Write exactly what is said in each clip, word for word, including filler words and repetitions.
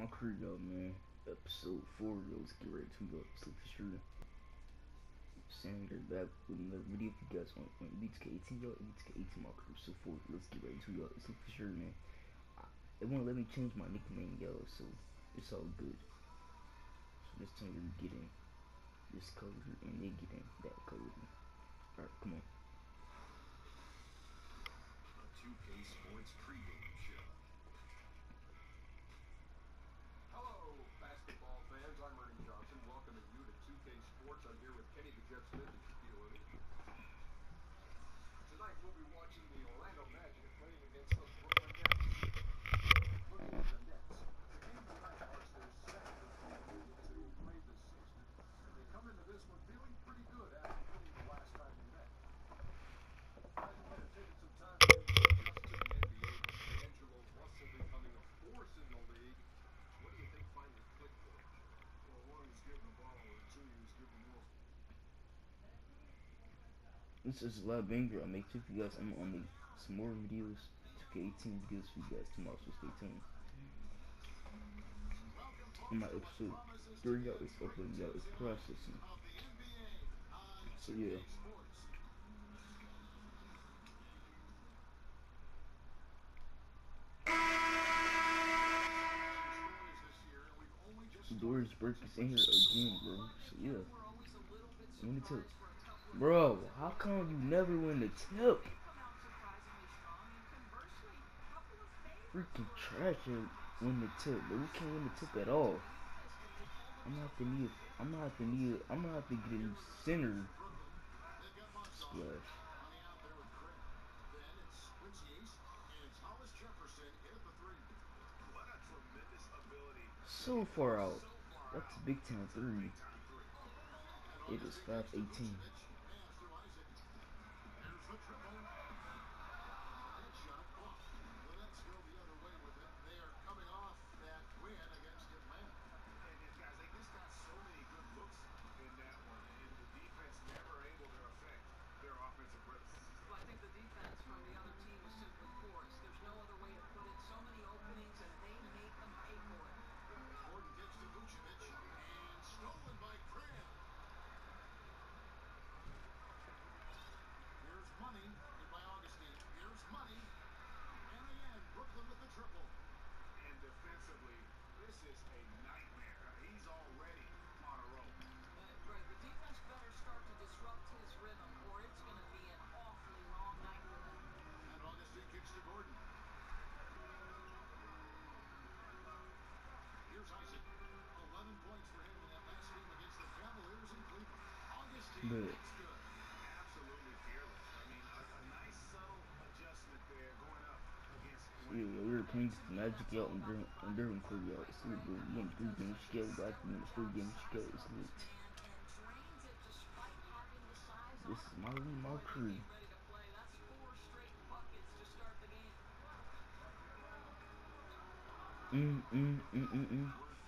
My crew, y'all, man. Episode four, yo, let's get ready to go. So for sure, saying they're back with another video. If you guys want, want B T K eighteen, y'all, B T K eighteen, my crew. So for let's get ready to y'all. So for sure, man. I, it won't let me change my nickname, yo. So it's all good. So this time we get in this color and they get in that color. All right, come on. A two K Sports pregame show. Hello, basketball fans. I'm Ernie Johnson, welcoming you to two K Sports. I'm here with Kenny the Jet Smith and Shaquille O'Neal. Tonight we'll be watching the Orlando Magic playing against the Brooklyn Nets. Looking at the Nets, the game tonight marks their second of three meetings they've played this season, and they come into this one feeling pretty good after winning the last time they met. Guys might have taken some time for him to adjust to the N B A, but D'Angelo Russell becoming a force in the league. What do you think finally clicked for him? Well, one, he's getting the ball, and two, he's giving more. This is a lot banger. I make sure you guys I'm on the some more videos, two K eighteen videos for you guys tomorrow. So stay tuned. On my episode three, y'all, it's uploading, y'all, it's processing. So yeah. Doris Burke is in here again, bro. So yeah. Win the tip. Bro, how come you never win the tip? Freaking trash at win the tip, but we can't win the tip at all. I'm gonna have to need I'm gonna have to need I'm gonna have to get a new center. Splash. So far out. That's a big time three. It is five eighteen. But yeah, we're playing Magic out and Durham, and Durham for y'all. It's lit, bro. We getting three games together, but I think the three games together. It's lit. This is my lead, my crew. Mm, mm, mm, mm, mm.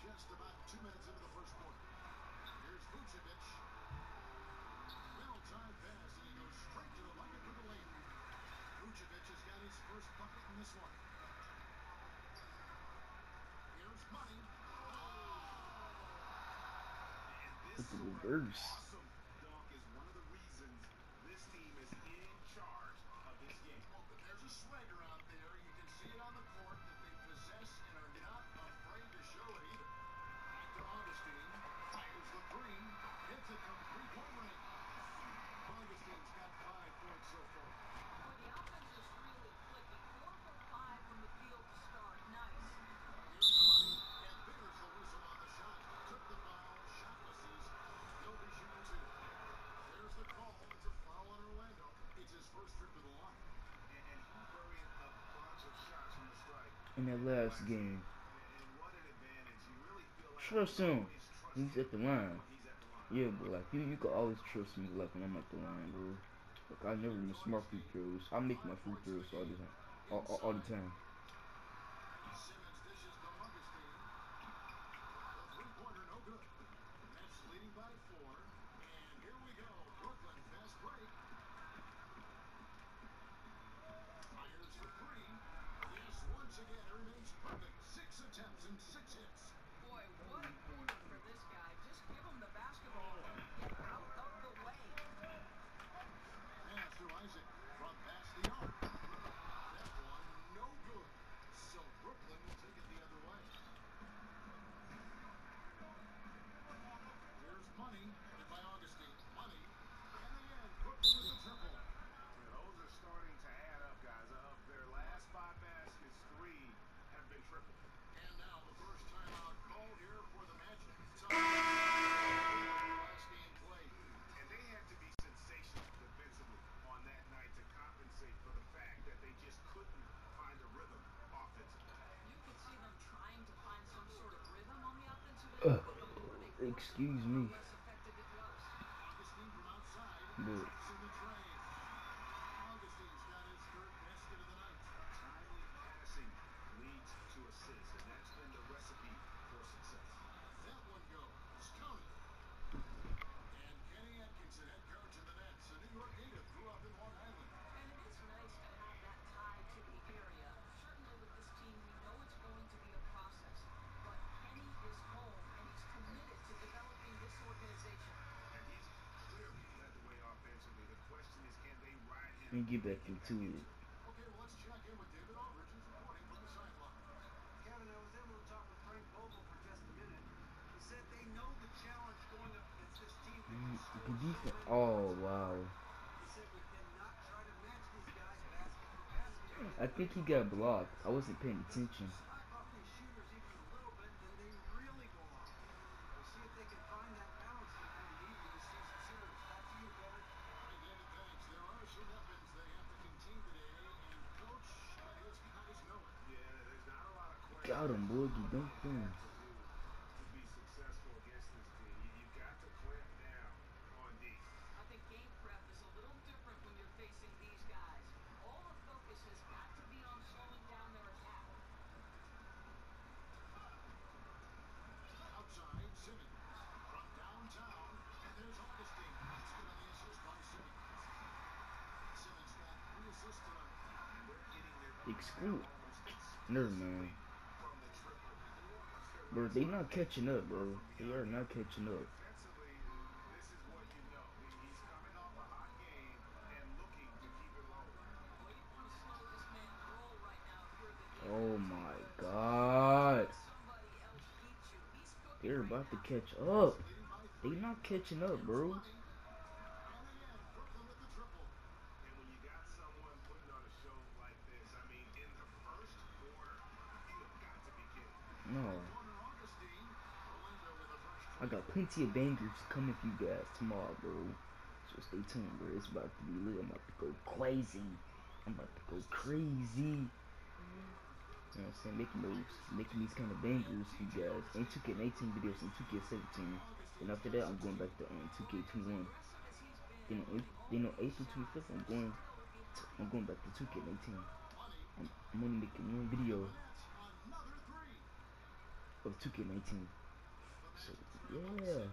Look at the reverse. In that last game, trust him. He's at the line. Yeah, but like you, you can always trust me. Like when I'm at the line, bro. Like I never miss my free throws. I make my free throws all the time. All, all, all the time. Once again, it remains perfect. Six attempts and six hits. Uh, excuse me. Augustine from outside But drops in the tray. Augustine's got his third basket of the night. Timely passing leads to assists, and that's been the recipe for success. That one goes. Counted. And Kenny Atkinson, head coach of the Nets, a New York native, grew up in Long Island. And it is nice to have that tie to the area. Certainly with this team, we know it's going to be a process. But Kenny is home, and he's committed to developing this organization. And he's clearly led the way offensively. The question is, can they ride him? let me get back and into it. Okay, well, let's check in with David Aldridge, who's reporting from the sideline. Kevin, I was able to talk with Frank Vogel for just a minute. He said they know the challenge going up against this team that Mm, can score Good so defense. many Oh points. wow. He said we cannot try to match these guys basket for basket and I get think he thirty got points. blocked. I wasn't paying Because if attention. you slack off these shooters even a little bit, then they really go off. We'll see if they can find that balance they're going to need in this season series. Back to you, Kevin. All right, David, thanks. There are some weapons they have to contain today, and Coach and his guys know it. Yeah, there's not a lot of question Got him, boy. what You they dunked him. have to do to be successful against this team. You, you got to clamp down on D. I think game prep is a little different when you're facing these guys. All the focus has got to be on slowing down their attack. Outside, Simmons. From downtown, and there's Augustine. Basket on the assist by Simmons. Simmons got three assists tonight. And they're getting their Exclude. almost Never mind. from the triple. Bro, they not catching up, bro. They are not catching up. Defensively, this is what you know. He- He's coming off a hot game and looking to keep it rolling. Well, you want to slow this man's roll right now if you're the defense. Oh my god. Somebody else beat you. He's cooking They're right about to now. catch up. Leading by They three. not catching up, bro. And again, Brooklyn with the triple. And when you got someone putting on a show like this, I mean, in the first quarter, you have got to be kidding. No. Corner Augustine. Orlando with the first I got plenty of bangers coming for you guys tomorrow, bro. So stay tuned, bro. It's about to be lit. I'm about to go crazy. I'm about to go crazy. You know what I'm saying? Making those, making these kind of bangers for you guys. And two K eighteen videos and two K seventeen. And after that, I'm going back to um, two K twenty-one. Then on April, then on April twenty-fifth, I'm going, to, I'm going back to two K eighteen. I'm, I'm only making one video Another three. of two K nineteen. So yeah.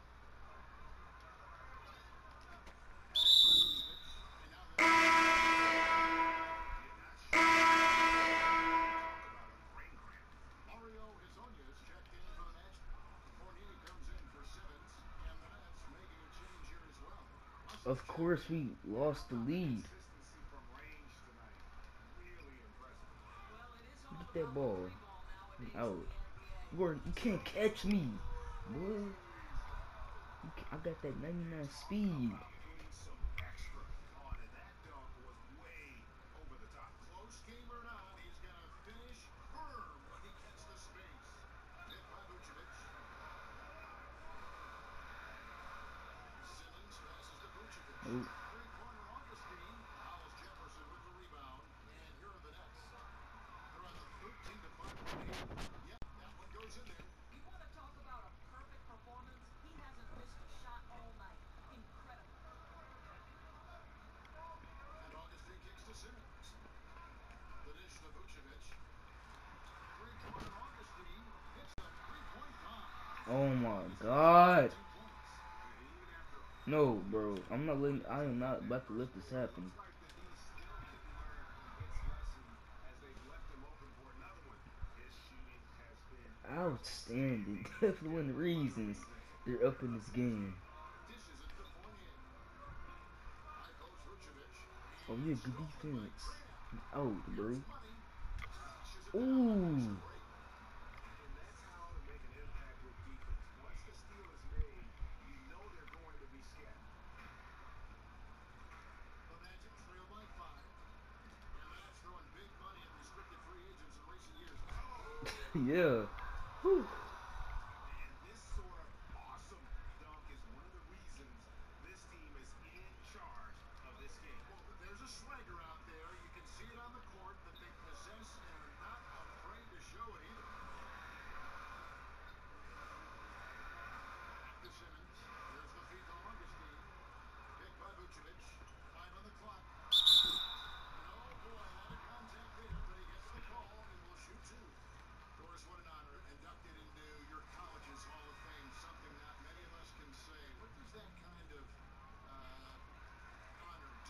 Mario Hezonja checked in for the match. Fournier comes in for Simmons, and the Nets making a change here as well. Of course, we lost the lead. Consistency from range tonight. Really impressive. Well, it is all Get that about ball. the three ball nowadays Out. in the N B A. Gordon, you can't catch me, boy. You can, I got that ninety-nine speed. Putting some extra on it. That dunk was way over the top. Close game or not, he's going to finish firm when he gets the space. Hit by Vucevic. Simmons passes to Vucevic. Oh, Three-pointer Augustine. Hollis Jefferson with the rebound. And here are the Nets. They're on the thirteen to five lead. Yep, that one goes in there. You want to talk about a perfect performance? He hasn't missed a shot all night. Incredible. And Augustine kicks to Simmons. The dish to Vucevic. Three-pointer Augustine hits a three-point bomb. oh my God. Two points. Even after No, bro. I'm not letting. I am not about to let this happen. looks like that he still didn't learn his lesson as they've left him open for another one. His shooting has been Outstanding. Definitely one of the reasons they're up in this game. Dishes it to Fournier. High post Vucevic. Oh yeah, good defense. Out, bro. Money. Dishes it Ooh. And that's how to make an impact with defense. Once the steal is made, you know they're going to be scattered. The Magic trail by five. And the Nets throwing big money at restricted free agents in recent years. Yeah. Whew. And this sort of awesome dunk is one of the reasons this team is in charge of this game. Well, there's a swagger out there. You can see it on the court that they possess and are not afraid to show it either.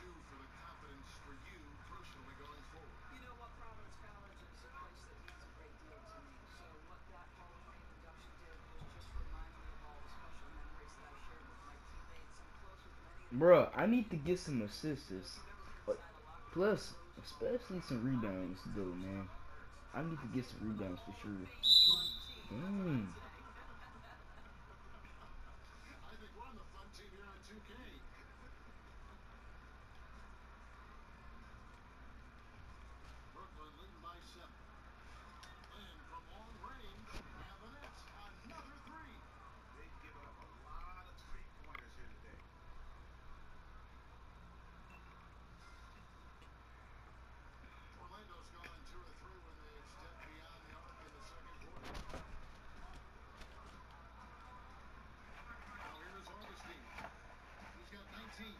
for the confidence for you personally going forward? You know what, Providence College is a place that means a great deal to me. So what that Hall of Fame induction did was just remind me of all the special memories that I've shared with my teammates. I'm close with many of them. Bruh, I need to get some assists. You never been Uh, inside a locker room Plus, where those especially some rebounds, though, man. hurt. I need to get some rebounds for sure. Dang. I think we're on the fun team here on two K. Brooklyn leading by seven. And from long range, and the Nets, another three. They give up a lot of three-pointers here today. Orlando's gone two or three when they step beyond the arc in the second quarter. Now here's Augustine. He's got nineteen.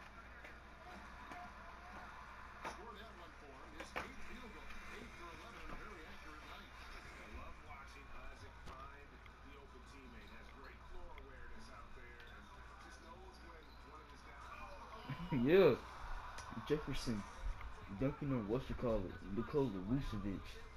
Scored that one for him. His eighth field goal. eight for eleven and a very accurate night. I love watching Isaac find the open teammate. Has great floor awareness out there and just knows when one of his guys. Yeah. Jefferson dunking on what you call it, Nikola Vucevic.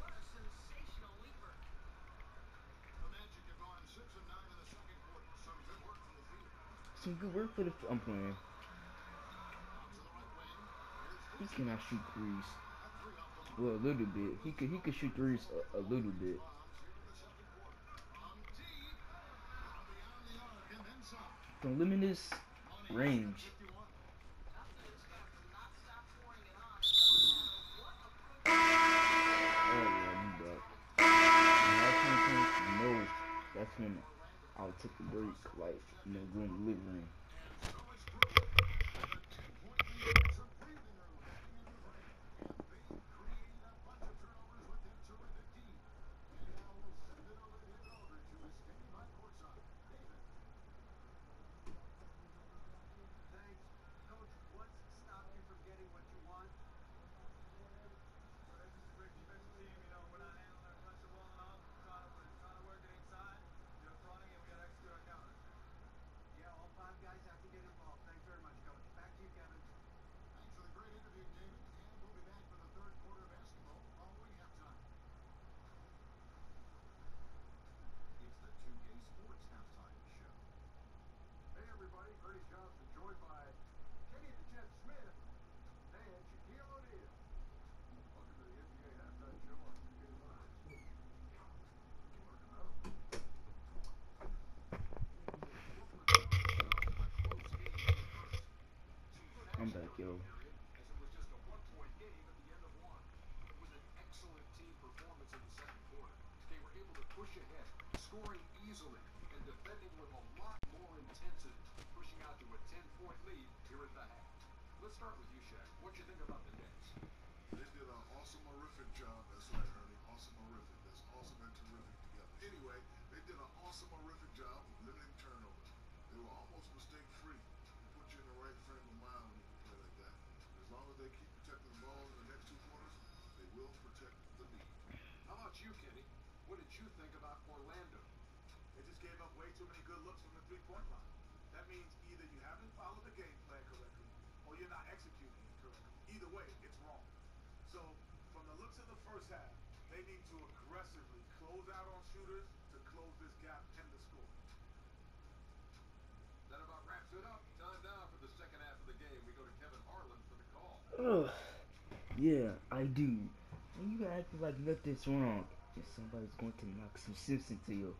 The Magic have gone six and nine in the second quarter. Some good work from the field. Some good work for the. I'm playing. Out to the right wing. He Here's cannot shoot threes. a three off the mark. Well, a little bit. He could. He could shoot threes a, a little bit. Bombs here in the second quarter. From deep. From beyond the arc and then some. Don't limit his Money range. fifty-one. Oh yeah, he back. And that's when I think, you know, that's when I'll take a break, like, you know, go in the living room. And so it's Brooklyn. With a ten-point lead. Some breathing room heading into the break. They created a bunch of turnovers with that terrific team. And now we'll send it over to him over to his game by courtside. David. Thanks. Coach, what's stopped you from getting what you want? Well, this is a great defensive team. You know, we're not handling our pressure well enough. We're trying to, we're trying to work it inside. They're fronting, and we got to execute our counters. Yeah, all five guys have to get involved. Thanks very much, Coach. Back to you, Kevin. Thanks for the great interview, David. And we'll be back for the third quarter of basketball following halftime. It's the two K Sports Halftime Show. Hey, everybody. Ernie Johnson joined by Kenny the Jet Smith and Shaquille O'Neal. Welcome to the N B A Halftime Show on two K Live. Working out. I'm back, yo. As it was just a one-point game at the end of one. It was an excellent team performance in the second quarter. They were able to push ahead, scoring easily and defending with a lot more intensity, pushing out to a ten-point lead here at the half. Let's start with you, Shaq. What you think about the Nets? They did an awesome, horrific job. That's right, Ernie. Awesome, horrific. That's awesome and terrific together. Anyway, they did an awesome, horrific job of limiting turnovers. They were almost mistake-free. It put you in the right frame of mind when you can play like that. As long as they keep protecting the ball in the next two quarters, they will protect the lead. How about you, Kenny? What did you think about Orlando? They just gave up way too many good looks from the three-point line. That means either you haven't followed the game plan correctly or you're not executing it correctly. Either way, it's wrong. So, from the looks of the first half, they need to aggressively close out on shooters to close this gap and the score. That about wraps it up. Time now for the second half of the game. We go to Kevin Harlan for the call. Ugh. Yeah, I do. And you acting like nothing's wrong. And somebody's going to knock some sense into you.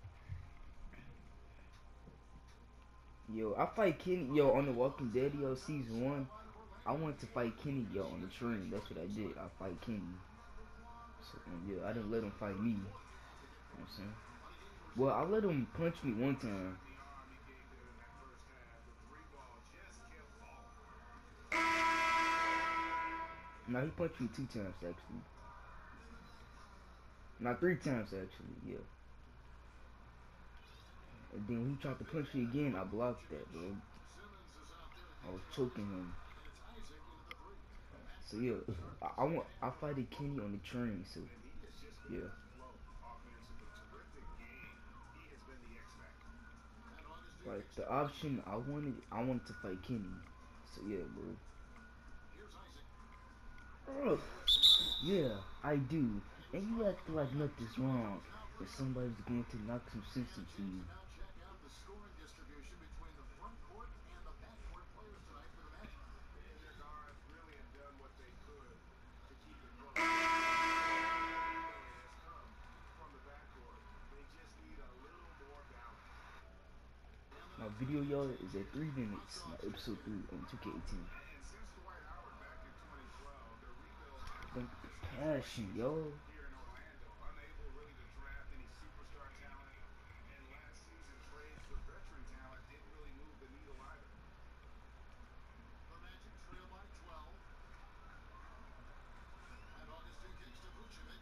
Yo, I fight Kenny, yo, on The Walking Dead, yo, season one. I wanted to fight Kenny, yo, on the train. That's what I did. I fight Kenny. So, um, yeah, I didn't let him fight me. You know what I'm saying? Well, I let him punch me one time. No, he punched me two times, actually. Not three times, actually, yeah. And then when he tried to punch me again, I blocked that, bro. I was choking him. So yeah, I, I want I fighted Kenny on the train, so yeah. Like the option I wanted I wanted to fight Kenny. So yeah, bro. Ugh. Yeah, I do. And you act like nothing's wrong. If somebody's going to knock some sense into you. Now check out the scoring distribution between the front court and the back court players tonight for the Magic. And their guards really have done what they could to keep it close. Has come from the backcourt. They just need a little more balance. My video, y'all, is at three minutes. My episode three on two K eighteen. And since Dwight Howard back in twenty twelve, the rebuild Think the passion, yo. here in Orlando, unable really to draft any superstar talent. And last season, trades for veteran talent didn't really move the needle either. The Magic trail by twelve. And Augustine kicks to Vucevic.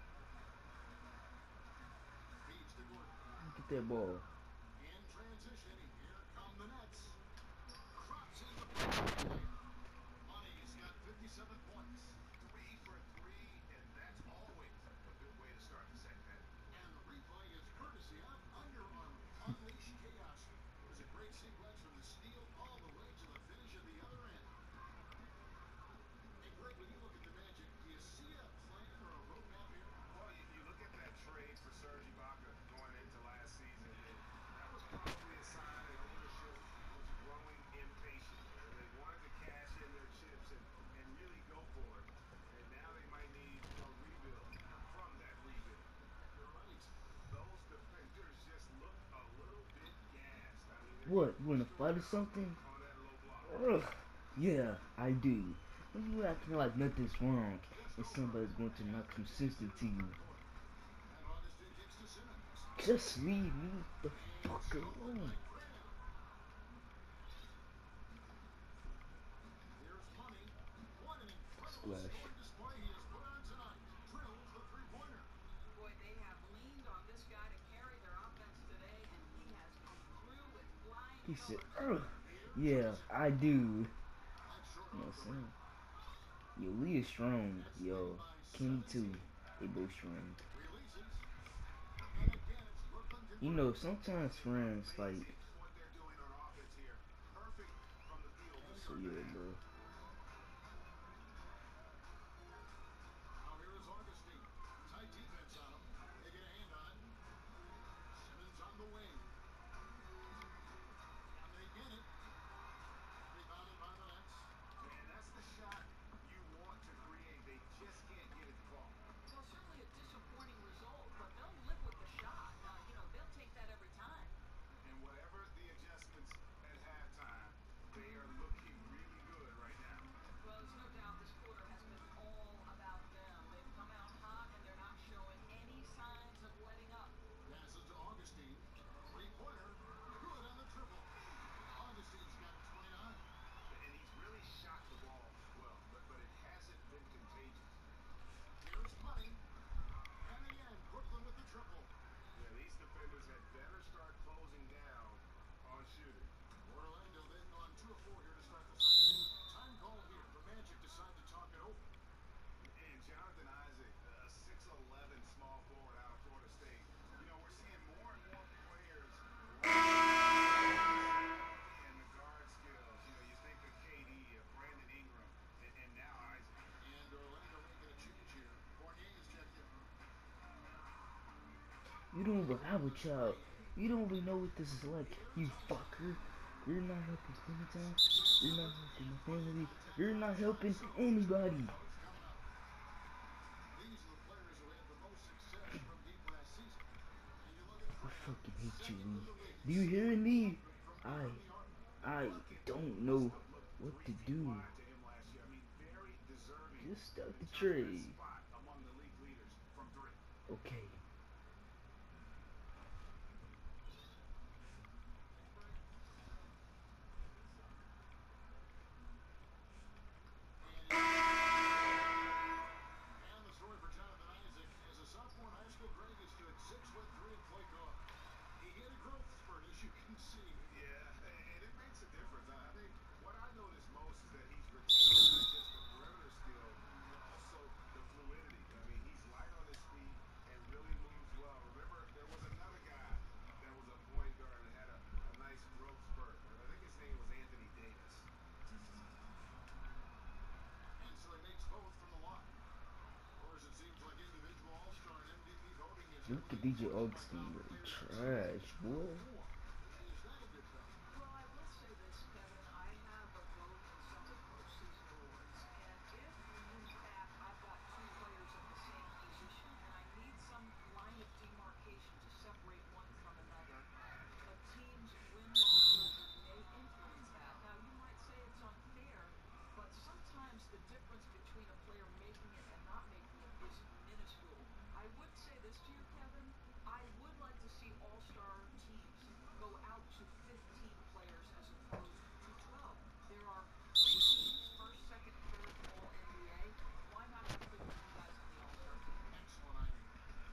Feeds to Gordon. Get that ball. In transition, here come the Nets. Crops in the play. Money's got fifty-seven points. Three for three, and that's always a good way to start the second half. And the replay is courtesy of Under Armour. Unleash chaos. There's a great sequence from the steal all the way to the finish at the other end. Hey, Greg, when you look at the Magic, do you see a plan or a roadmap here? Well, you, you look at that trade for Serge Ibaka going into last season, and that was probably a sign that ownership was growing impatient. And they wanted to cash in their chips and, and really go for it. And now they might need a rebuild from that rebuild. You're right. Those defenders just look a little bit gassed. I mean, they're What, you wanna fight or something? on that low block. Ugh. Yeah, I do. When you acting like nothing's wrong, and somebody's going to knock some sense into you. And Augustine kicks to Simmons. Just leave me the fuck alone. Here's Money. What an incredible Splash. scoring display he has put on tonight. Drills the three-pointer. Boy, they have leaned on this guy to carry their offense today, and he has come through with flying He said, colors. ugh. Yeah, I do. That's short You know off what I'm the rim. saying? Yo, Lee is strong. Yo, Kenny too. They both strong. Releases. And again, it's Brooklyn You know, sometimes friends, like, What they're doing on offense here. Perfect from the field. to so start yeah, the half. bro. Now here is Augustine. Tight defense on him. They get a hand on it. Simmons on the wing. And they get it. Rebounded by the Nets. Man, that's the shot you want to create. They just can't get it to fall. Well, certainly a disappointing result, but they'll live with the shot. Uh, you know, they'll take that every time. And whatever the adjustments at halftime, they are looking really good right now. Well, there's no doubt this quarter has been all about them. They've come out hot, and they're not showing any signs of letting up. Passes to Augustine. Three-pointer. Good on the triple. Augustine's got twenty-nine. And he's really shot the ball well, but, but it hasn't been contagious. Here's Money. And again, Brooklyn with the triple. Yeah, these defenders had better start closing down on shooting. Orlando they've gone two of four here to start the second inning. Time call here. The Magic decide to talk it over. And Jonathan Isaac, a six eleven small forward out of Florida State. You know, we're seeing more and more players and the guard skills. You know, you think of K D, of Brandon Ingram, and, and now Isaac. And Orlando making a change here. Fournier is checked in. You don't even have a child. You don't even know what this is like, you fucker. You're not helping Clementine. You're not helping my family. You're not helping anybody. These are the players who had the most success from deep last season. And you look at I fucking hate you, Lee. Do you hear me? I, I don't know what to do. To him last year. I mean, very deserving. Just start the to trade. that spot among the league leaders from three. Okay. And the story for Jonathan Isaac, as a sophomore in high school, Greg has stood six foot three and play guard. He hit a growth spurt, as you can see. Yeah, and it makes a difference. I think what I notice most is that he's retained not just the perimeter skill, but also the fluidity. I mean, he's light on his feet and really D J Augustine, bro, trash, boy. Is that a good thing? Well, I will say this, Kevin. I have a vote in some of the postseason awards, and if you have, I've got two players at the same position, and I need some line of demarcation to separate one from another. A team's win-loss record may influence that. Now, you might say it's unfair, but sometimes the difference between a player making it and not making it is minuscule. I would say this to you, Kevin. I would like to see all-star teams go out to fifteen players as opposed to twelve. There are three teams, first, second, third, all N B A. Why not have fifteen guys on the all-star team? Excellent idea.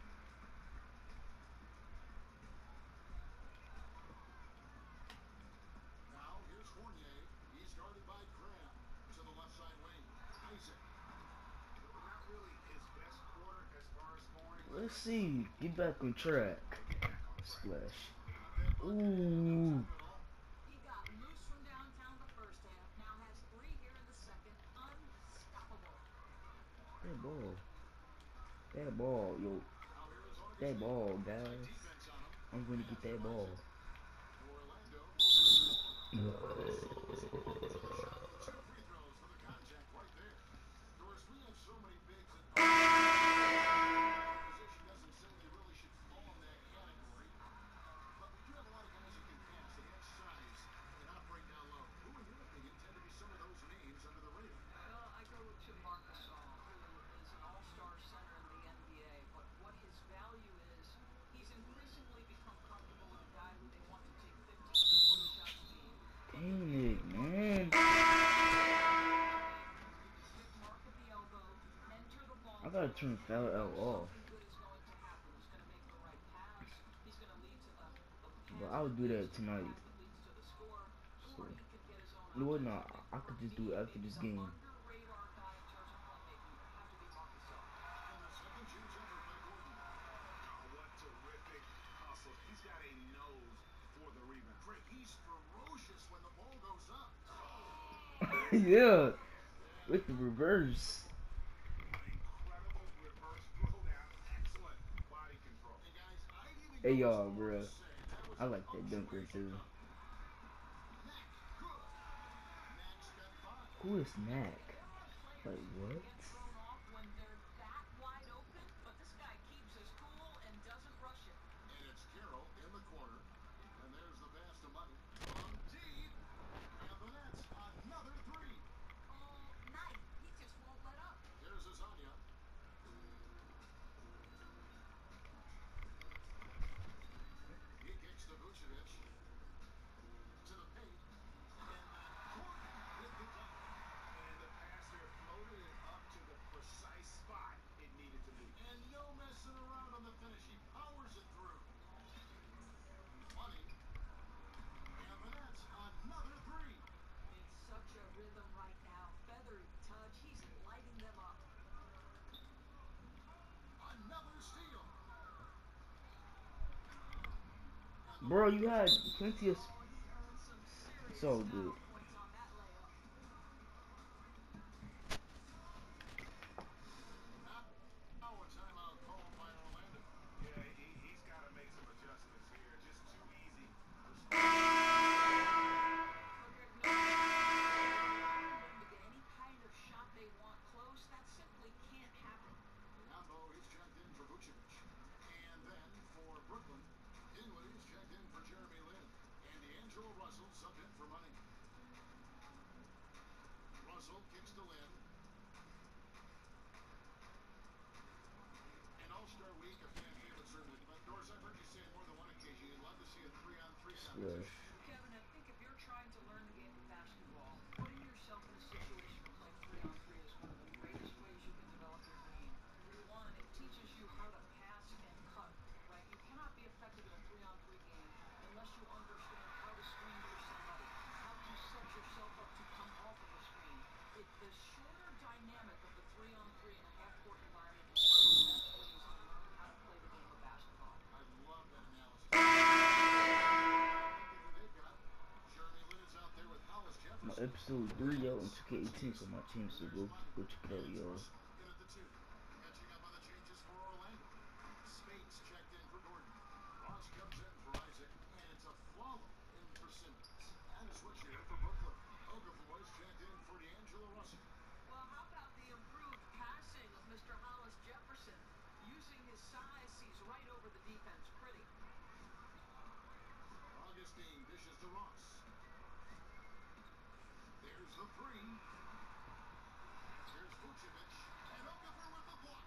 Now, here's Fournier. He's guarded by Graham. To the left side wing. Isaac. Not really his best quarter as far as scoring. Let's see. Get back on track. Back on track. Splash. That bucket, Ooh. no time at all. He got loose from downtown the first half, now has three here in the second. Unstoppable. That ball. That ball, yo. Now here is Augustine. That ball, Tight guys. defense on him. I'm gonna get that ball. Orlando moving the ball. Two free throws for the contact right there. Doris, we have so many bigs in our position doesn't say they really should fall in that category. But we do have a lot of guys who can pass. They have size and operate down low. Who, in your opinion, tend to be some of those names under the radar? Well, I go to Marc Gasol, who is an all-star center in the N B A, but what his value is, he's increasingly become comfortable with a guy who they want to take fifteen to twenty shots deep. Dang it, man. Hit Mark at the elbow, enter the ball. I gotta turn foul out off. Something good is going to happen. He's going to make the right pass. He's going to lead to a, a But pass I'll do that leads to the tonight. pass that leads to the score, So, or he could get his own you know what? offensive Nah, pick. I could just do it after Maybe this the game. under-radar guy in terms of playmaking would have to be Marc Gasol. And the second change effort by Gordon. Oh, what terrific hustle. He's got a nose for the rebound. Drake, he's ferocious when the ball goes up. Yeah. With the reverse. Incredible reverse throwdown. Excellent body control. Hey, guys, I'd even Hey, go y'all, as far bruh. as say that was I an like that dunker punctuation too. dunk. Mac, good. Mac's got five. Who is Mac? There are players Like, who what? get thrown off when they're that wide open, but this guy keeps his cool and doesn't rush it. And it's Carroll in the corner. And there's the pass to Money. On deep. And the Nets, another three. All night, he just won't let up. Here's Azania. He kicks to Vucevic. To the paint. And then Gordon with the dunk. And the pass there floated it up to the precise spot it needed to be. And no messing around on the finish. He powers it through. Money. And the Nets, another three. In such a rhythm right now. Feathery touch. He's lighting them up. Another steal. Bro, you had plenty of. Oh, he earned some serious So foul good. points on that layup. Now a timeout called by Orlando. Yeah, he, he's got to make some adjustments here. Just too easy. Frederick knows them to get any kind of shot they want close. That simply can't happen. Yambo is checked in for Vucevic. And then for Brooklyn, Dinwiddie is checked in for Jeremy Lin. And D'Angelo Russell subbed in for Money. Russell kicks to Lin. An All-Star Week, a fan favorite certainly. But Doris, I've heard you say on more than one occasion you'd love to see a three-on-three competition. Splash. Kevin, I think if you're trying to learn the game of basketball, putting yourself in a situation to play three on three is one of the greatest ways you can develop your game. One, it teaches you how to pass and cut, right? You cannot be effective in a three on three game unless you understand how to screen for somebody, how to set yourself up to come off of a screen. It, the shorter dynamic of the three on three in a half-court environment is one of the best ways to learn how to play the game of basketball. I love that analysis. They've got Jeremy Lin is out there with Hollis Jefferson. My episode three, yo, on two K eighteen for my team, so go, go check it out, yo. In at the two. Catching up on the changes for Orlando. Spates checked in for checked in for D'Angelo Russell. Well, how about the improved passing of Mister Hollis Jefferson? Using his size, sees right over the defense. Pretty. Augustine dishes to Ross. There's the three. Here's Vucevic. And Okafor with the block.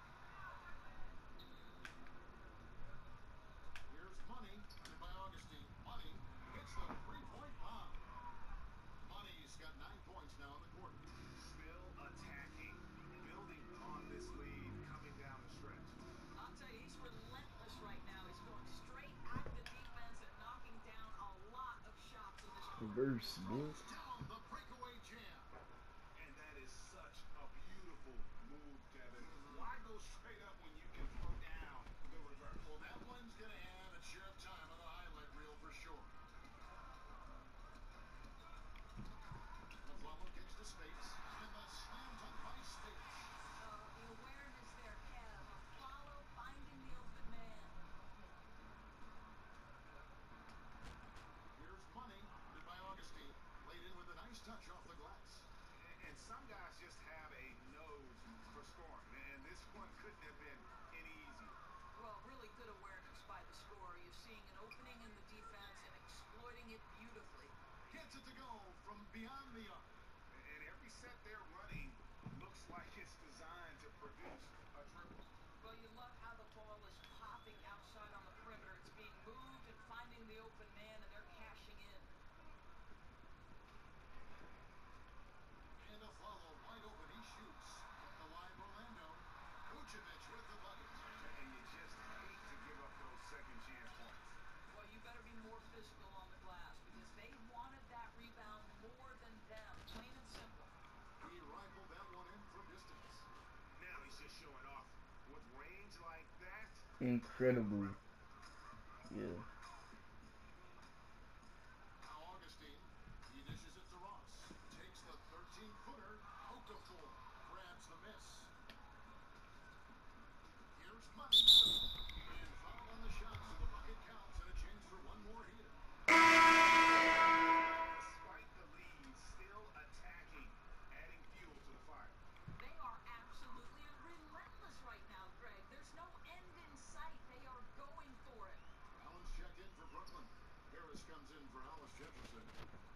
Here's Money. Under by Augustine. Money hits the three-point bomb. Money's got nine points now in the quarter. Still attacking, building on this lead coming down the stretch. I'll tell you, he's relentless right now. He's going straight at the defense and knocking down a lot of shots in this quarter. Reverse, boy. Down the breakaway jam. And that is such a beautiful move, Kevin. Why go straight up when you can throw down the reverse? Well, that one's going to have its share of time on the highlight reel for sure. Maflalo kicks to Spates. And the slam dunk by Spates. Uh, the awareness there, Kev, of follow, finding the open man. Here's Money. Under by Augustine. Laid in with a nice touch off the glass. And some guys just have a nose for scoring. And this one couldn't have been any easier. Well, really good awareness by the scorer. You're seeing an opening in the defense and exploiting it beautifully. Gets it to go from beyond the arc. And every set they're running looks like it's designed to produce a triple. Well, you love how the ball is popping outside on the perimeter. It's being moved and finding the open man, and they're cashing in. And a follow wide open. He shoots. At the line, Orlando. Vucevic with the bucket. And you just hate to give up those second chance points. Well, you better be more physical on the glass because they wanted that rebound more than them, plain and simple. He rifled that one in from distance. Now he's just showing off with range like that. Incredible. Yeah. Now Augustine. He dishes it to Ross. Takes the thirteen-footer. Okafor grabs the miss. Here's Money. And foul on the shot, so the bucket counts and a chance for one more here. Despite the lead, still attacking, adding fuel to the fire. They are absolutely relentless right now, Greg. There's no end in sight. They are going for it. Allen's checked in for Brooklyn. Harris comes in for Hollis Jefferson.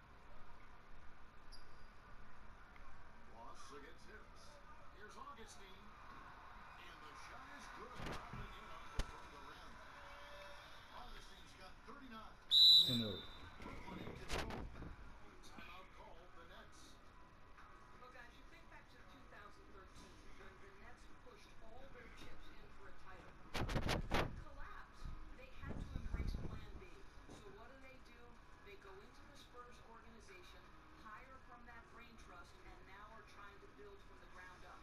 Loss against Harris. Here's Augustine. And the shot is good. Dropping in off the front of the rim. Augustine's got thirty-nine. Ten up. Brooklyn in control. Timeout called the Nets. Well, guys, you think back to two thousand thirteen when the Nets pushed all their chips in for a title. Collapse. They had to embrace Plan B. So what do they do? They go into the Spurs organization, hire from that brain trust, and now are trying to build from the ground up.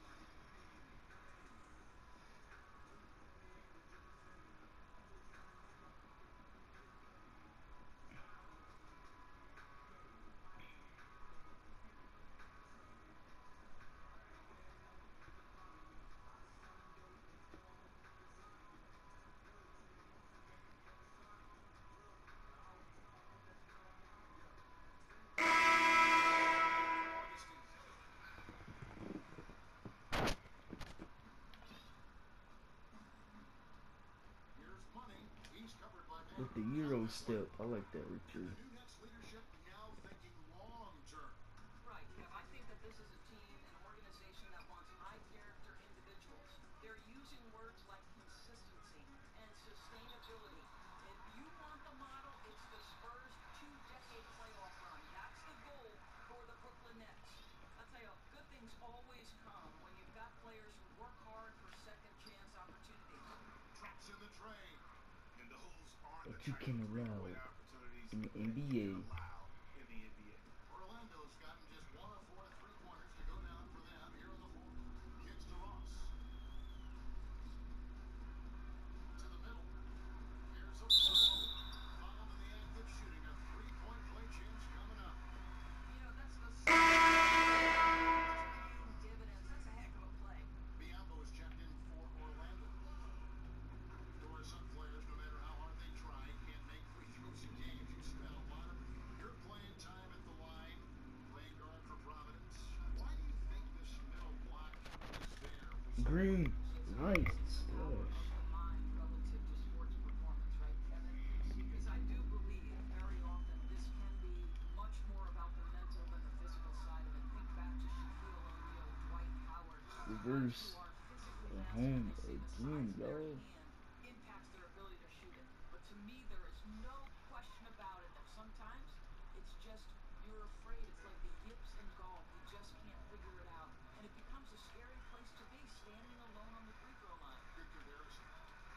Here's Money. He's covered by With the Euro step. I like that, Richard. The new Nets leadership now thinking long term. Right, Kev. I think that this is a team, an organization that wants high-character individuals. They're using words like consistency and sustainability. If you want the model, it's the Spurs' two-decade playoff run. That's the goal for the Brooklyn Nets. I'll tell you, good things always come when you've got players who work hard for second-chance opportunities. Drops in the tray. And those aren't That the you type can of allow breakaway opportunities in the that N B A. you can allow in the N B A. Orlando's gotten just one of four three-pointers to go down for them here in the fourth. Kicks to Ross. To the middle. Here's a foul. Foul in the act of shooting. A three-point play chance coming up. You know, that's the paying dividends. That's a heck of a play. Biombo is checked in for Orlando. There are some players, no matter how hard they try, can't make free throws in games. You spent a lot of your Green. Nice Power of splash. the mind relative to sports performance, right, Kevin? Because I do believe very often this can be much more about the mental than the physical side of it. Think back to Shaquille O'Neal, Dwight Howard, guys who Reverse. are physically At massive, and home they say the again, size of their y'all. hand impacts their ability to shoot it. But to me, there is no question about it that sometimes it's just you're afraid. It's like the yips and golf. You just can't figure it out. And it becomes a scary place to be, standing alone on the free throw line. Good comparison.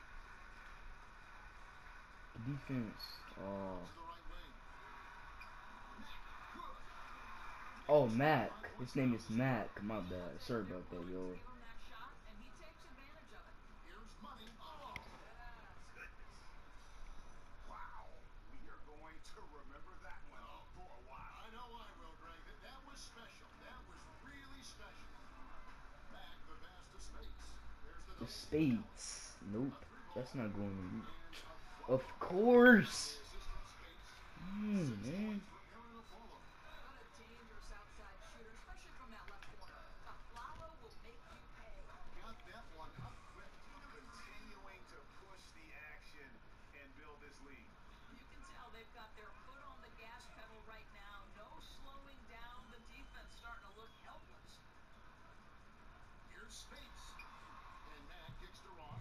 Defense. Oh. To the right wing. Mack, good. Oh, Mac. His name is Mac. My bad. Sorry about that, Willing to yo. give him that shot, and he takes advantage of it. Here's money. Oh, Yes. goodness. Wow. We are going to remember that one for a while. I know I will, Greg. That, that was special. That was really special. Mack, the pass to Spates. There's the The double team count. Spades. Nope. A three That's ball not going in. and a Of foul. course. The assist from Spates. Mm, Six man. points for Aaron Aflalo. What a dangerous outside shooter, especially from that left corner. Aflalo will make you pay. Got that one up quick. Continuing to push the action and build this lead. You can tell they've got their foot on the gas pedal right now. No slowing down. The defense starting to look helpless. Here's Spates. And Mack kicks to Ross.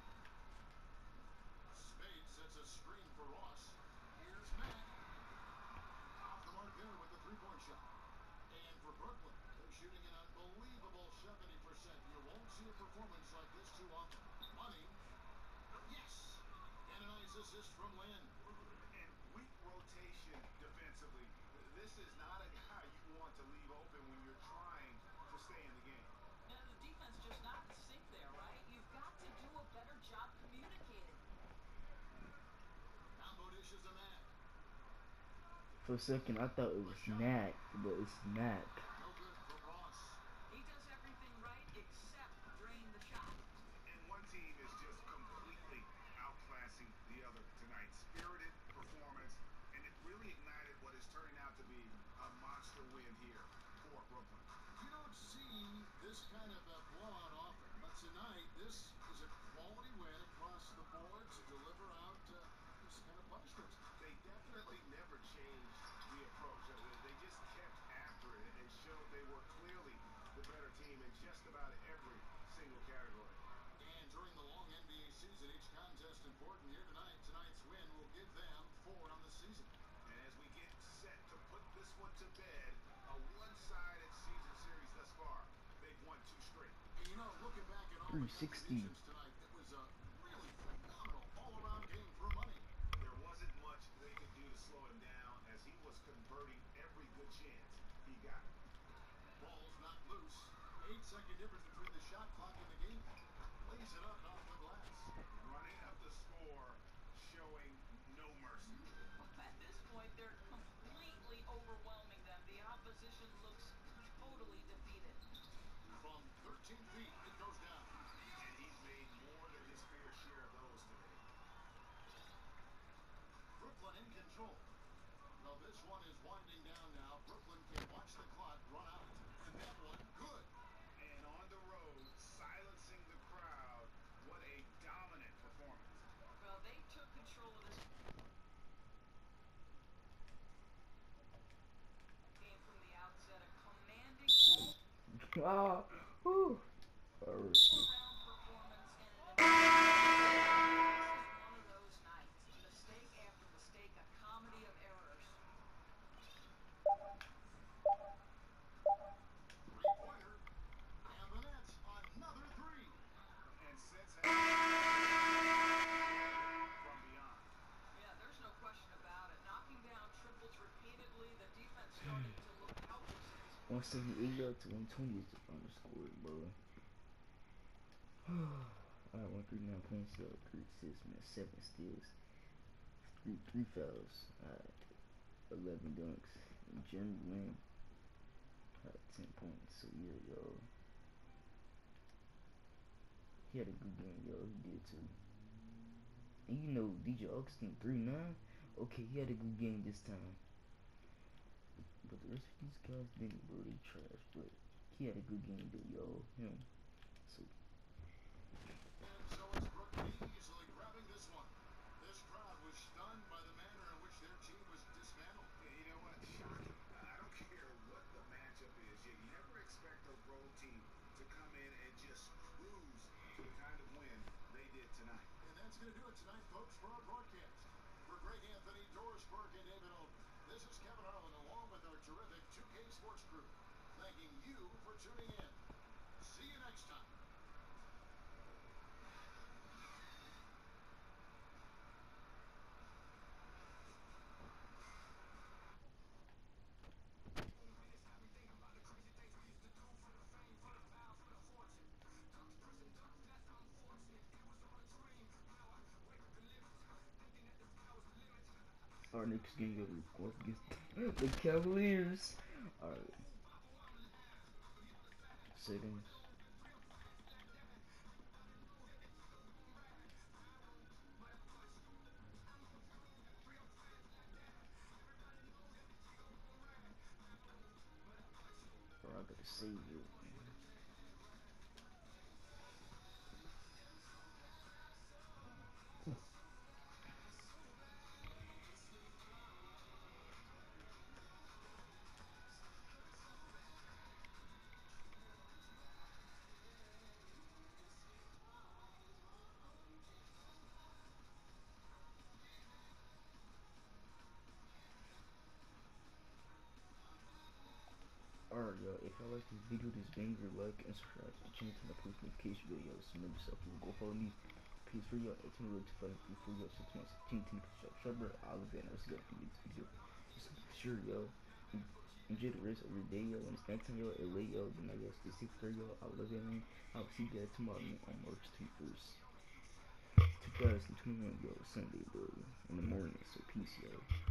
Spates sets a screen for Ross. Here's Mack. Off the mark there with the three-point shot. And for Brooklyn, they're shooting an unbelievable seventy percent. You won't see a performance like this too often. Money. Yes. And a nice assist from Lynn. And weak rotation defensively. This is not a guy you want to leave open when you're trying to stay in the game. Now, the defense just not in sync there, right? You've got to do a better job communicating. Combo dishes to Mack. For a second, I thought it was Mac, but it's Mac. No good from Ross. He does everything right except drain the shot. And one team is just completely outclassing the other tonight. Spirited performance, and it really ignited what is turning out to be a monster win here for Brooklyn. You don't see this kind of a blowout often, but tonight this is a quality win across the board to deliver out uh, this kind of punishment. They definitely never changed the approach. Uh, They just kept after it and showed they were clearly the better team in just about every single category. And during the long N B A season, each contest important. Here tonight, tonight's win will give them four on the season. And as we get set to put this one to bed, a one-sided season series thus far. They've won two straight. And you know, looking back at all three the sixty. contributions tonight, it was a really phenomenal all-around game for money. There wasn't much they could do to slow him down as he was converting every good chance he got. Ball's not loose. Eight second difference between the shot clock and the game. Lays it up off the glass. Running up the score, showing no mercy. At this point, they're completely overwhelming them. The opposition looks totally defeated. From thirteen feet, it goes down. And he's made more than his fair share of those today. Brooklyn in control. Well, this one is winding down now. Brooklyn can watch the clock run out. And that one, good. And on the road, silencing the crowd. What a dominant performance. Well, they took control of this game from the outset. A commanding Ah, whew. Alright. all-around performance and an this is one of those nights. Mistake after mistake, a comedy of errors. Three-pointer. And the net, another three. And sets have from beyond. Yeah, there's no question about it. Knocking down triples repeatedly, the defense starting to look helpless at this point. one seventy-eight yards to one twenty is the final score, bro. Alright, one thirty-nine points up, three assists, man, seven steals, three three fouls, alright, eleven dunks, and Jeremy Lin had ten points. So yeah, yo, he had a good game, yo. He did too. And you know, D J Augustin three nine. Okay, he had a good game this time. But the rest of these guys didn't, bro. They trash. But he had a good game, though, yo. Him. So easily grabbing this one. This crowd was stunned by the manner in which their team was dismantled. Yeah, you know what? Shocking. I don't care what the matchup is. You never expect a road team to come in and just cruise to the kind of win they did tonight. And that's going to do it tonight, folks, for our broadcast. For Greg Anthony, Doris Burke, and David Olden, this is Kevin Harlan along with our terrific two K Sports crew, thanking you for tuning in. See you next time. Our next game goes against the Cavaliers. Alright. Settings. Or I gotta save it. Alright, y'all, if y'all like this video, just bang your like and subscribe to the channel to the post notification videos. Remember, yourself, you go follow me. Peace for y'all, it's in the road to five before y'all, six months, team, team, shop, shopper, Alabama. Let's go from this video. Just sure, yo, enjoy the rest of your day, yo, and it's next time, yo, L A, yo, then I guess the sixth grade, yo, I love you, man. I'll see you guys tomorrow, man, on March twenty-first, two thousand twenty-one, yo, Sunday, bro, in the morning, so peace, yo.